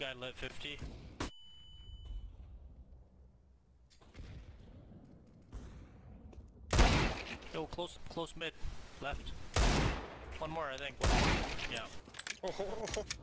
guy lit 50. Yo, close mid. Left. One more, I think. Yeah.